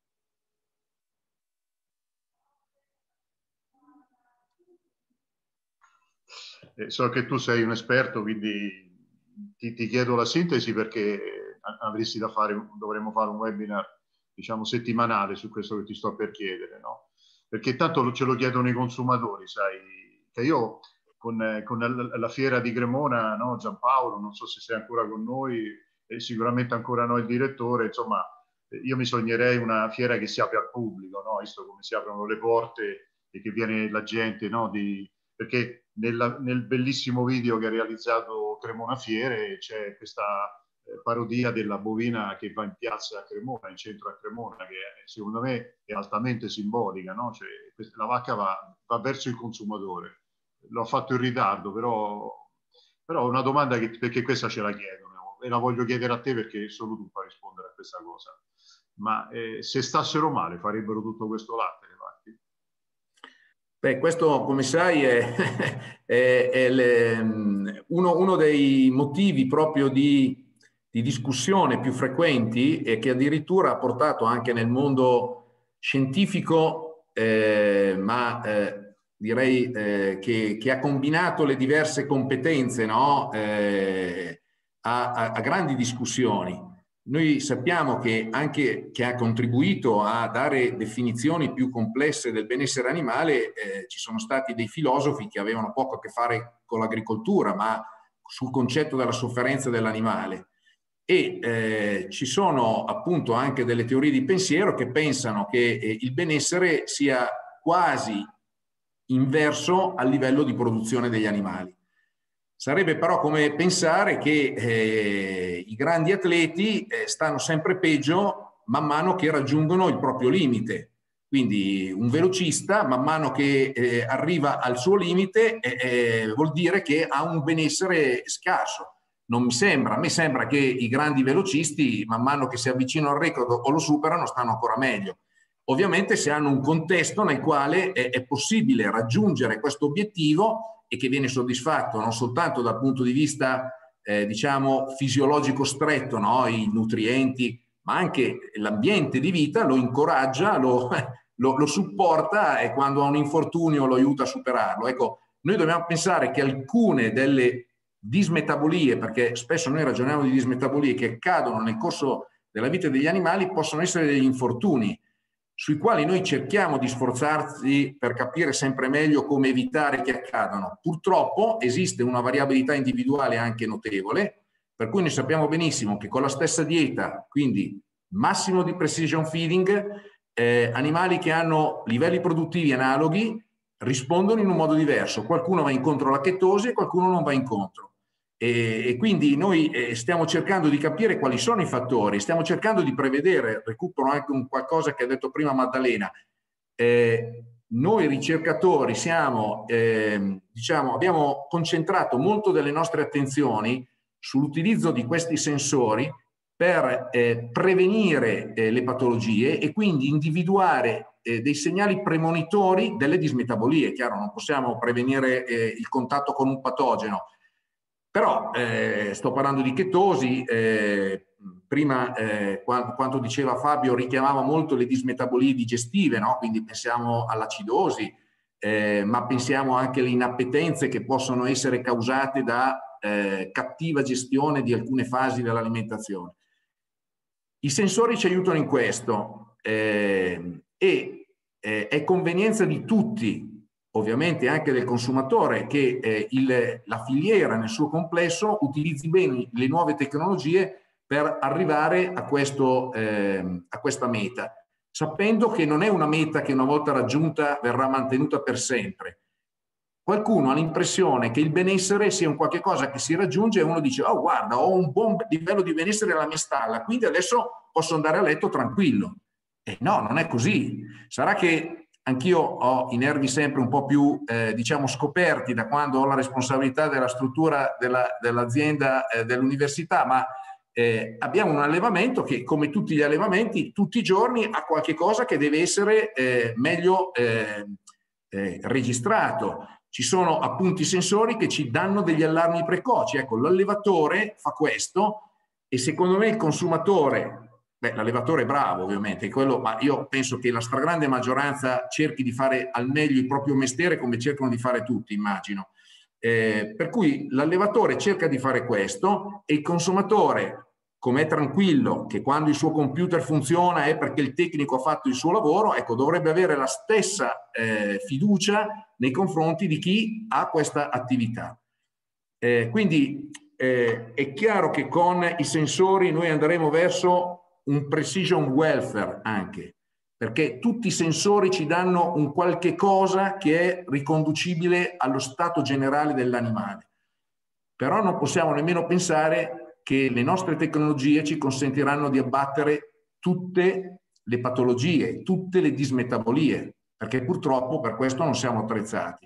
So che tu sei un esperto, quindi ti chiedo la sintesi, perché avresti da fare, dovremmo fare un webinar, diciamo, settimanale su questo che ti sto per chiedere, no? Perché tanto ce lo chiedono i consumatori, sai, che io con la fiera di Cremona, no, Giampaolo, non so se sei ancora con noi, e sicuramente ancora no il direttore, insomma, io mi sognerei una fiera che si apre al pubblico, no? Visto come si aprono le porte e che viene la gente, no? Perché nel bellissimo video che ha realizzato Cremona Fiere c'è questa parodia della bovina che va in piazza a Cremona, in centro a Cremona, che secondo me è altamente simbolica, no? Cioè, la vacca va verso il consumatore. L'ho fatto in ritardo, però ho una domanda perché questa ce la chiedono e la voglio chiedere a te perché solo tu puoi rispondere a questa cosa. Ma se stassero male farebbero tutto questo latte le vacche? Beh, questo, come sai, è uno dei motivi proprio di discussione più frequenti e che addirittura ha portato anche nel mondo scientifico, direi che ha combinato le diverse competenze, no? a grandi discussioni. Noi sappiamo che ha contribuito a dare definizioni più complesse del benessere animale, ci sono stati dei filosofi che avevano poco a che fare con l'agricoltura, ma sul concetto della sofferenza dell'animale. E ci sono appunto anche delle teorie di pensiero che pensano che il benessere sia quasi inverso al livello di produzione degli animali. Sarebbe però come pensare che i grandi atleti stanno sempre peggio man mano che raggiungono il proprio limite. Quindi un velocista, man mano che arriva al suo limite, vuol dire che ha un benessere scarso. Non mi sembra, a me sembra che i grandi velocisti, man mano che si avvicinano al record o lo superano, stanno ancora meglio. Ovviamente se hanno un contesto nel quale è possibile raggiungere questo obiettivo e che viene soddisfatto non soltanto dal punto di vista diciamo fisiologico stretto, no? I nutrienti, ma anche l'ambiente di vita lo incoraggia, lo supporta, e quando ha un infortunio lo aiuta a superarlo. Ecco, noi dobbiamo pensare che alcune delle dismetabolie, perché spesso noi ragioniamo di dismetabolie che accadono nel corso della vita degli animali, possono essere degli infortuni sui quali noi cerchiamo di sforzarci per capire sempre meglio come evitare che accadano. Purtroppo esiste una variabilità individuale anche notevole, per cui noi sappiamo benissimo che con la stessa dieta, quindi massimo di precision feeding, animali che hanno livelli produttivi analoghi rispondono in un modo diverso. Qualcuno va incontro alla chetosi e qualcuno non va incontro. E quindi noi stiamo cercando di capire quali sono i fattori, stiamo cercando di prevedere, recupero anche un qualcosa che ha detto prima Maddalena, noi ricercatori diciamo, abbiamo concentrato molto delle nostre attenzioni sull'utilizzo di questi sensori per prevenire le patologie e quindi individuare dei segnali premonitori delle dismetabolie. Chiaro, non possiamo prevenire il contatto con un patogeno, però sto parlando di chetosi, prima quanto diceva Fabio richiamava molto le dismetabolie digestive, no? Quindi pensiamo all'acidosi, ma pensiamo anche alle inappetenze che possono essere causate da cattiva gestione di alcune fasi dell'alimentazione. I sensori ci aiutano in questo e è convenienza di tutti, ovviamente anche del consumatore, che la filiera nel suo complesso utilizzi bene le nuove tecnologie per arrivare a questa meta, sapendo che non è una meta che una volta raggiunta verrà mantenuta per sempre. Qualcuno ha l'impressione che il benessere sia un qualche cosa che si raggiunge e uno dice: oh, guarda, ho un buon livello di benessere nella mia stalla, quindi adesso posso andare a letto tranquillo. E no, non è così. Sarà che anch'io ho i nervi sempre un po' più, diciamo, scoperti da quando ho la responsabilità della struttura dell'azienda, dell'università, ma abbiamo un allevamento che, come tutti gli allevamenti, tutti i giorni ha qualche cosa che deve essere meglio registrato. Ci sono appunto i sensori che ci danno degli allarmi precoci. Ecco, l'allevatore fa questo e secondo me il consumatore, l'allevatore è bravo ovviamente, ma io penso che la stragrande maggioranza cerchi di fare al meglio il proprio mestiere come cercano di fare tutti, immagino. Per cui l'allevatore cerca di fare questo e il consumatore, come è tranquillo che quando il suo computer funziona è perché il tecnico ha fatto il suo lavoro, ecco, dovrebbe avere la stessa fiducia nei confronti di chi ha questa attività. Quindi è chiaro che con i sensori noi andremo verso un precision welfare anche, perché tutti i sensori ci danno un qualche cosa che è riconducibile allo stato generale dell'animale. Però non possiamo nemmeno pensare che le nostre tecnologie ci consentiranno di abbattere tutte le patologie, tutte le dismetabolie, perché purtroppo per questo non siamo attrezzati.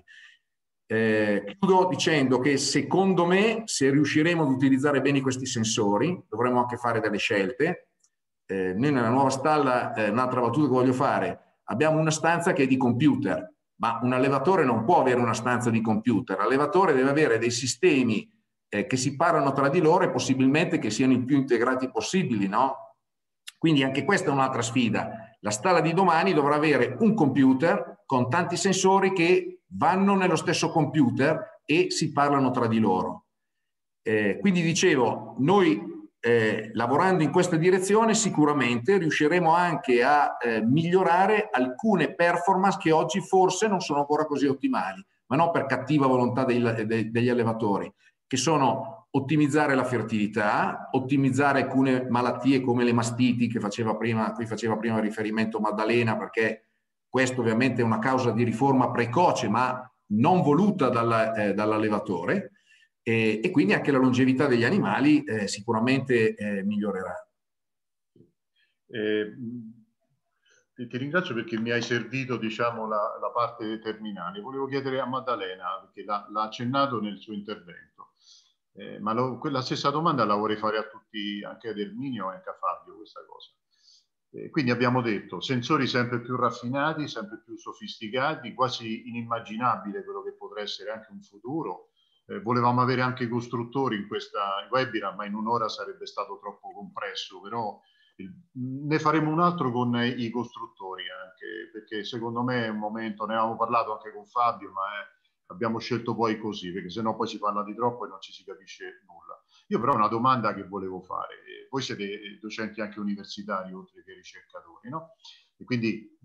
Chiudo dicendo che secondo me, se riusciremo ad utilizzare bene questi sensori, dovremo anche fare delle scelte. Noi nella nuova stalla, un'altra battuta che voglio fare, abbiamo una stanza che è di computer, ma un allevatore non può avere una stanza di computer. L'allevatore deve avere dei sistemi che si parlano tra di loro e possibilmente che siano i più integrati possibili, no? Quindi anche questa è un'altra sfida. La stalla di domani dovrà avere un computer con tanti sensori che vanno nello stesso computer e si parlano tra di loro. Quindi dicevo, noi lavorando in questa direzione sicuramente riusciremo anche a migliorare alcune performance che oggi forse non sono ancora così ottimali, ma non per cattiva volontà degli allevatori, che sono ottimizzare la fertilità, ottimizzare alcune malattie come le mastiti a cui faceva prima riferimento Maddalena, perché questo ovviamente è una causa di riforma precoce ma non voluta dall'allevatore, e quindi anche la longevità degli animali sicuramente migliorerà. Ti ringrazio perché mi hai servito, diciamo, la parte terminale. Volevo chiedere a Maddalena, perché l'ha accennato nel suo intervento, ma quella stessa domanda la vorrei fare a tutti, anche ad Erminio e anche a Fabio, questa cosa. Quindi abbiamo detto sensori sempre più raffinati, sempre più sofisticati, quasi inimmaginabile quello che potrà essere anche un futuro. Volevamo avere anche i costruttori in questa webinar, ma in un'ora sarebbe stato troppo compresso, però ne faremo un altro con i costruttori anche, perché secondo me è un momento, ne avevamo parlato anche con Fabio, ma abbiamo scelto poi così, perché sennò poi si parla di troppo e non ci si capisce nulla. Io però ho una domanda che volevo fare. Voi siete docenti anche universitari, oltre che ricercatori, no? E quindi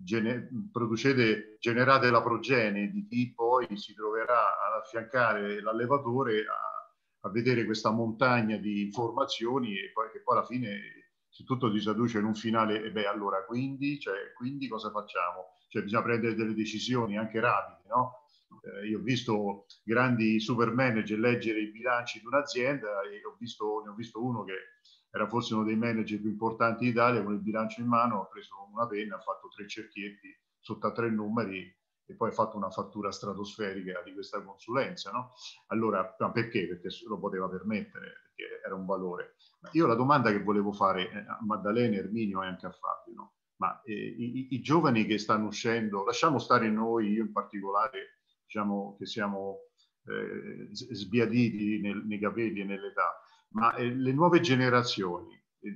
generate la progenie di chi poi si troverà ad affiancare l'allevatore a vedere questa montagna di informazioni e poi che poi alla fine, se tutto si traduce in un finale, e beh, allora quindi cosa facciamo? Cioè bisogna prendere delle decisioni anche rapide, no? Io ho visto grandi super manager leggere i bilanci di un'azienda e ne ho visto uno che era forse uno dei manager più importanti d'Italia, con il bilancio in mano, ha preso una penna, ha fatto 3 cerchietti sotto a 3 numeri e poi ha fatto una fattura stratosferica di questa consulenza, no? Allora, ma perché? Perché lo poteva permettere, perché era un valore. Ma io la domanda che volevo fare a Maddalena, Erminio e anche a Fabio, no? Ma i giovani che stanno uscendo, lasciamo stare noi, io in particolare, diciamo che siamo sbiaditi nei capelli e nell'età, ma le nuove generazioni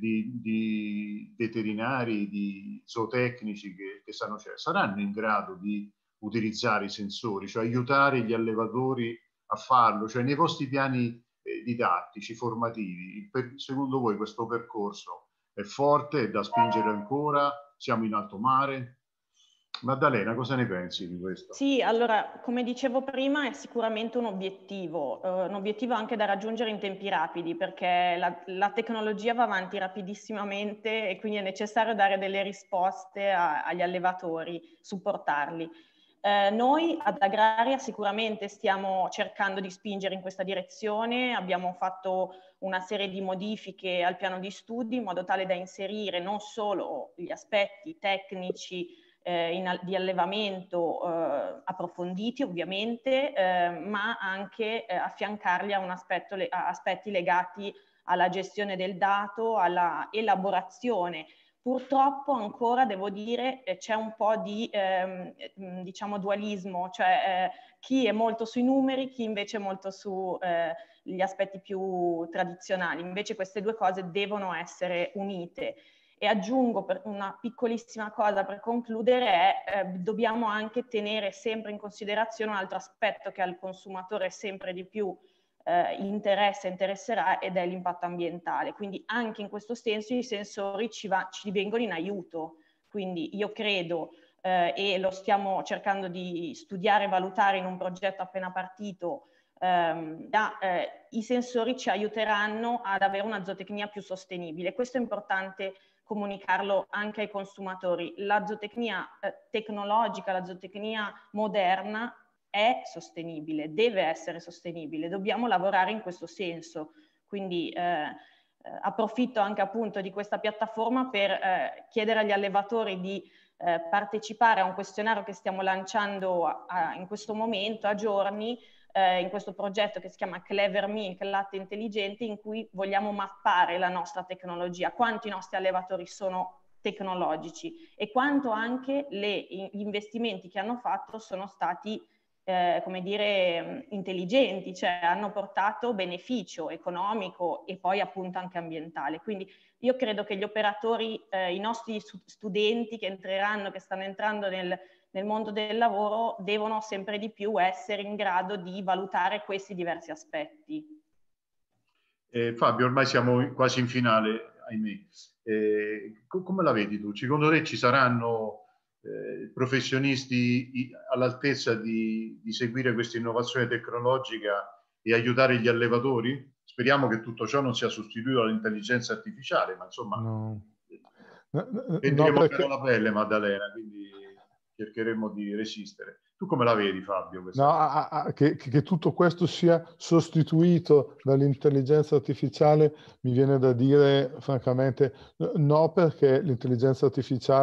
di veterinari, di zootecnici che stanno saranno in grado di utilizzare i sensori, cioè aiutare gli allevatori a farlo, cioè nei vostri piani didattici, formativi, secondo voi questo percorso è forte, è da spingere ancora, siamo in alto mare? Maddalena, cosa ne pensi di questo? Sì, allora, come dicevo prima, è sicuramente un obiettivo anche da raggiungere in tempi rapidi, perché la tecnologia va avanti rapidissimamente e quindi è necessario dare delle risposte agli allevatori, supportarli. Noi ad Agraria sicuramente stiamo cercando di spingere in questa direzione, abbiamo fatto una serie di modifiche al piano di studi in modo tale da inserire non solo gli aspetti tecnici di allevamento approfonditi ovviamente, ma anche affiancarli a aspetti legati alla gestione del dato, alla elaborazione. Purtroppo ancora, devo dire, c'è un po' di diciamo dualismo, cioè chi è molto sui numeri, chi invece è molto sugli aspetti più tradizionali. Invece queste due cose devono essere unite. E aggiungo una piccolissima cosa per concludere, dobbiamo anche tenere sempre in considerazione un altro aspetto che al consumatore sempre di più interesserà, ed è l'impatto ambientale. Quindi anche in questo senso i sensori ci vengono in aiuto. Quindi io credo, e lo stiamo cercando di studiare e valutare in un progetto appena partito, i sensori ci aiuteranno ad avere una zootecnia più sostenibile. Questo è importante comunicarlo anche ai consumatori. La zootecnia tecnologica, la zootecnia moderna è sostenibile, deve essere sostenibile, dobbiamo lavorare in questo senso. Quindi approfitto anche appunto di questa piattaforma per chiedere agli allevatori di partecipare a un questionario che stiamo lanciando in questo momento, a giorni, in questo progetto che si chiama Clever Milk, latte intelligente, in cui vogliamo mappare la nostra tecnologia, quanto i nostri allevatori sono tecnologici e quanto anche gli investimenti che hanno fatto sono stati come dire, intelligenti, cioè hanno portato beneficio economico e poi appunto anche ambientale. Quindi io credo che gli operatori, i nostri studenti che stanno entrando nel mondo del lavoro, devono sempre di più essere in grado di valutare questi diversi aspetti. Fabio, ormai siamo quasi in finale, ahimè. Come la vedi tu? Secondo te ci saranno professionisti all'altezza di seguire questa innovazione tecnologica e aiutare gli allevatori? Speriamo che tutto ciò non sia sostituito dall'intelligenza artificiale, ma insomma vedremo per la pelle, Maddalena, quindi cercheremo di resistere. Tu come la vedi, Fabio? Che tutto questo sia sostituito dall'intelligenza artificiale mi viene da dire francamente no, perché l'intelligenza artificiale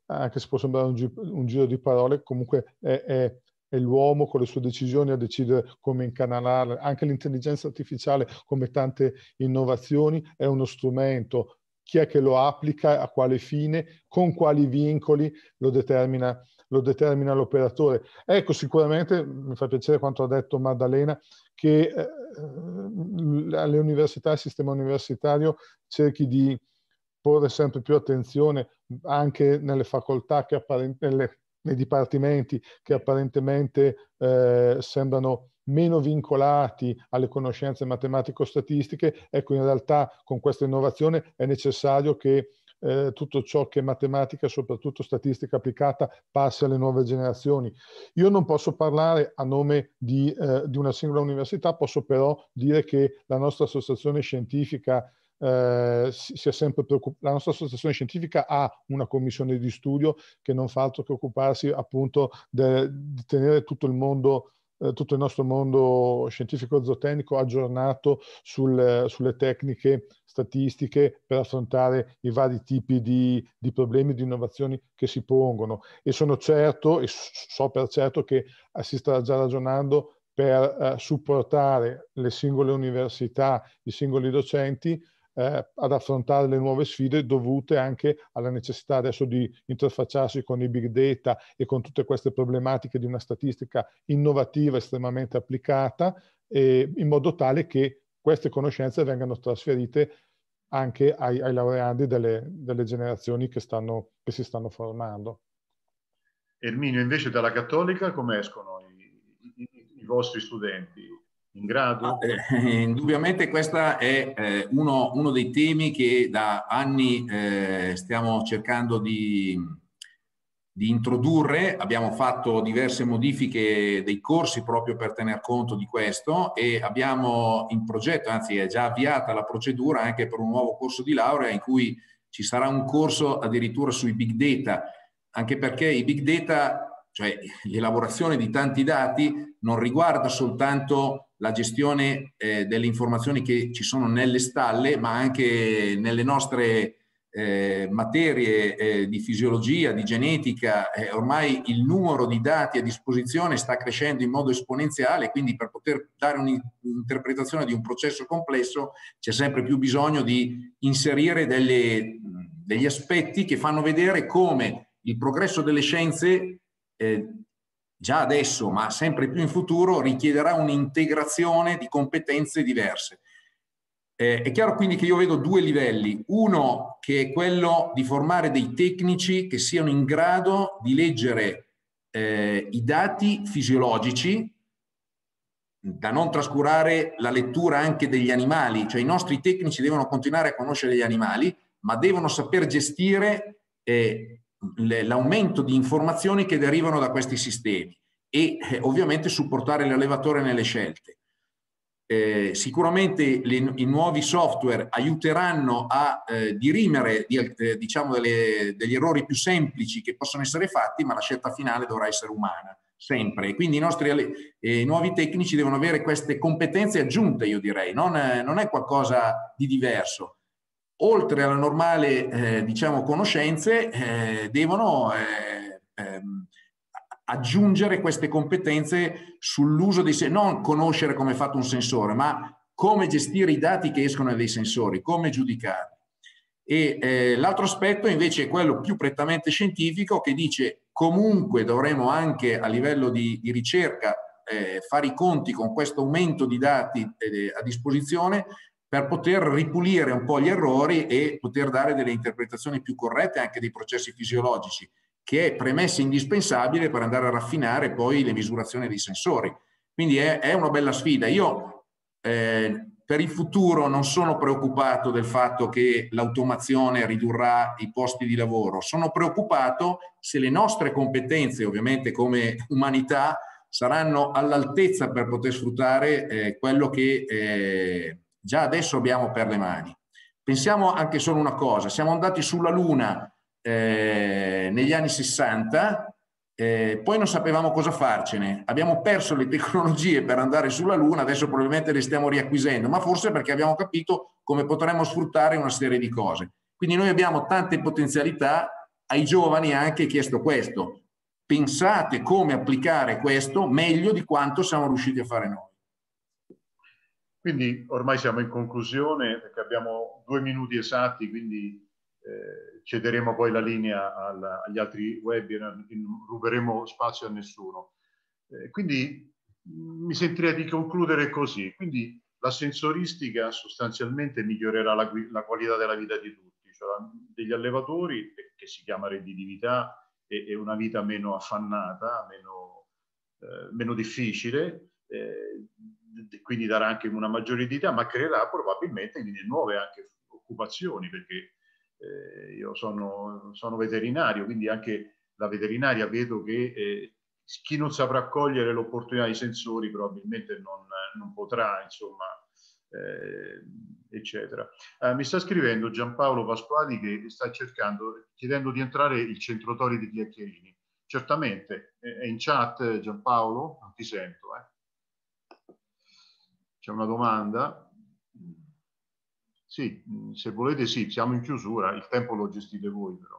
anche se può sembrare un giro di parole, comunque è l'uomo con le sue decisioni a decidere come incanalare. Anche l'intelligenza artificiale, come tante innovazioni, è uno strumento. Chi è che lo applica, a quale fine, con quali vincoli lo determina l'operatore. Ecco, sicuramente mi fa piacere quanto ha detto Maddalena, che alle università, il sistema universitario cerchi di porre sempre più attenzione anche nelle facoltà che nei dipartimenti che apparentemente sembrano meno vincolati alle conoscenze matematico-statistiche. Ecco, in realtà con questa innovazione è necessario che tutto ciò che è matematica, soprattutto statistica applicata, passi alle nuove generazioni. Io non posso parlare a nome di una singola università, posso però dire che la nostra associazione scientifica si è sempre preoccupata. La nostra associazione scientifica ha una commissione di studio che non fa altro che occuparsi appunto di tenere tutto il nostro mondo scientifico zootecnico aggiornato sulle tecniche statistiche per affrontare i vari tipi di problemi, di innovazioni che si pongono. E sono certo, e so per certo, che si sta già ragionando per supportare le singole università, i singoli docenti ad affrontare le nuove sfide dovute anche alla necessità adesso di interfacciarsi con i big data e con tutte queste problematiche di una statistica innovativa, estremamente applicata, in modo tale che queste conoscenze vengano trasferite anche ai laureandi delle generazioni che si stanno formando. Erminio, invece dalla Cattolica come escono i vostri studenti? In grado? Indubbiamente questo è uno dei temi che da anni stiamo cercando di introdurre. Abbiamo fatto diverse modifiche dei corsi proprio per tener conto di questo e abbiamo in progetto, anzi è già avviata la procedura anche per un nuovo corso di laurea in cui ci sarà un corso addirittura sui big data, anche perché i big data, cioè l'elaborazione di tanti dati, non riguarda soltanto la gestione delle informazioni che ci sono nelle stalle, ma anche nelle nostre materie di fisiologia, di genetica. Ormai il numero di dati a disposizione sta crescendo in modo esponenziale, quindi per poter dare un'interpretazione di un processo complesso c'è sempre più bisogno di inserire degli aspetti che fanno vedere come il progresso delle scienze già adesso, ma sempre più in futuro, richiederà un'integrazione di competenze diverse. È chiaro quindi che io vedo due livelli. Uno che è quello di formare dei tecnici che siano in grado di leggere i dati fisiologici, da non trascurare la lettura anche degli animali, cioè i nostri tecnici devono continuare a conoscere gli animali, ma devono saper gestire l'aumento di informazioni che derivano da questi sistemi e ovviamente supportare l'allevatore nelle scelte. Sicuramente i nuovi software aiuteranno a dirimere diciamo degli errori più semplici che possono essere fatti, ma la scelta finale dovrà essere umana, sempre. Quindi i nuovi tecnici devono avere queste competenze aggiunte, io direi, non è qualcosa di diverso. Oltre alla normale diciamo conoscenze devono aggiungere queste competenze sull'uso dei sensori, non conoscere come è fatto un sensore, ma come gestire i dati che escono dai sensori, come giudicarli. E l'altro aspetto invece è quello più prettamente scientifico, che dice comunque dovremo anche a livello di ricerca fare i conti con questo aumento di dati a disposizione per poter ripulire un po' gli errori e poter dare delle interpretazioni più corrette anche dei processi fisiologici, che è premessa indispensabile per andare a raffinare poi le misurazioni dei sensori. Quindi è una bella sfida. Io per il futuro non sono preoccupato del fatto che l'automazione ridurrà i posti di lavoro, sono preoccupato se le nostre competenze, ovviamente come umanità, saranno all'altezza per poter sfruttare quello che già adesso abbiamo per le mani. Pensiamo anche solo una cosa: siamo andati sulla Luna negli anni 60, poi non sapevamo cosa farcene, abbiamo perso le tecnologie per andare sulla Luna, adesso probabilmente le stiamo riacquisendo, ma forse perché abbiamo capito come potremmo sfruttare una serie di cose. Quindi noi abbiamo tante potenzialità ai giovani anche chiesto questo: pensate come applicare questo meglio di quanto siamo riusciti a fare noi. Quindi ormai siamo in conclusione, perché abbiamo 2 minuti esatti, quindi cederemo poi la linea agli altri webinar, non ruberemo spazio a nessuno. Quindi mi sentirei di concludere così. Quindi la sensoristica sostanzialmente migliorerà la qualità della vita di tutti, cioè degli allevatori, che si chiama redditività, e una vita meno affannata, meno difficile, quindi darà anche una maggiore identità, ma creerà probabilmente nuove anche occupazioni, perché io sono veterinario, quindi anche la veterinaria vedo che chi non saprà cogliere l'opportunità dei sensori probabilmente non potrà, insomma, eccetera. Mi sta scrivendo Giampaolo Pasquali che sta chiedendo di entrare il centro tori di Chiacchierini. Certamente, è in chat Giampaolo? Non ti sento. C'è una domanda? Sì, se volete sì, siamo in chiusura, il tempo lo gestite voi però.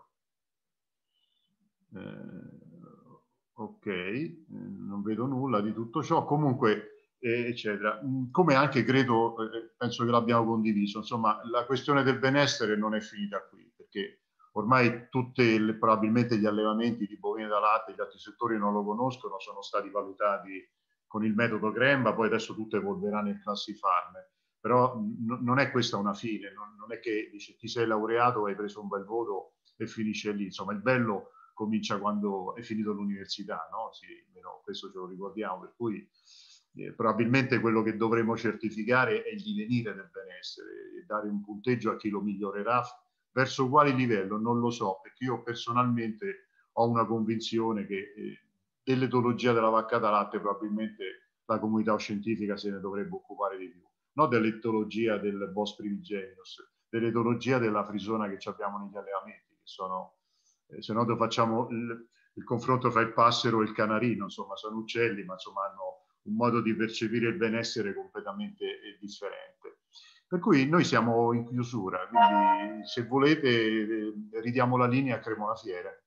Ok, non vedo nulla di tutto ciò, comunque, eccetera. Come anche credo, penso che l'abbiamo condiviso, insomma, la questione del benessere non è finita qui, perché ormai probabilmente gli allevamenti di bovini da latte e gli altri settori non lo conoscono, sono stati valutati con il metodo Gremba, poi adesso tutto evolverà nel Classifarmer. Però non è questa una fine, non è che dici ti sei laureato, hai preso un bel voto e finisce lì. Insomma, il bello comincia quando è finito l'università, no? Sì, questo ce lo ricordiamo, per cui probabilmente quello che dovremo certificare è il divenire del benessere e dare un punteggio a chi lo migliorerà. Verso quale livello? Non lo so, perché io personalmente ho una convinzione che dell'etologia della vacca da latte probabilmente la comunità scientifica se ne dovrebbe occupare di più. Non dell'etologia del Bos primigenius, dell'etologia della frisona che abbiamo negli allevamenti, che sono, se no facciamo il confronto fra il passero e il canarino, insomma sono uccelli, ma insomma hanno un modo di percepire il benessere completamente differente. Per cui noi siamo in chiusura, quindi se volete ridiamo la linea a Cremonafiere.